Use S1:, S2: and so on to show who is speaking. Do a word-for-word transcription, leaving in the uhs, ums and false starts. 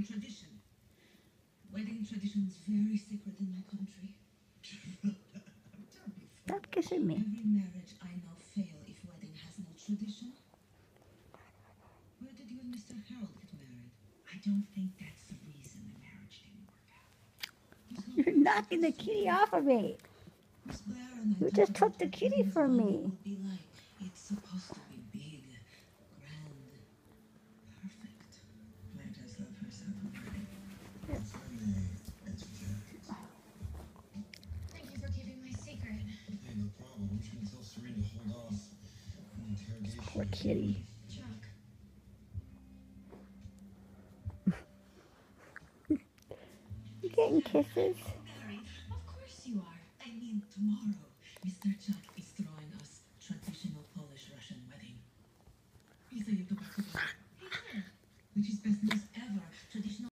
S1: tradition. Wedding tradition is very sacred in my country.
S2: Stop kissing me.
S1: Every marriage I know fail if wedding has no tradition. Where did you and Mister Harold get married? I don't think that's the reason the marriage didn't work out.
S2: You're knocking the kitty off of me.
S1: Miss Blair and I
S2: You
S1: talked
S2: just
S1: about
S2: took the
S1: what
S2: kitty
S1: wedding's
S2: from
S1: wedding
S2: me.
S1: will be like. It's supposed to be big, grand, perfect. Blair does love herself already.
S2: Yes.
S3: Thank you for keeping my secret.
S4: Hey, no problem. I'm trying to tell Serena to hold off on interrogation.
S2: Poor kitty.
S3: Chuck.
S2: You getting kisses?
S1: Married? Of course you are. I mean, tomorrow, Mister Chuck is throwing us traditional Polish Russian wedding. Lisa, you go back to bed. Hey, there. Which is best news ever. Traditional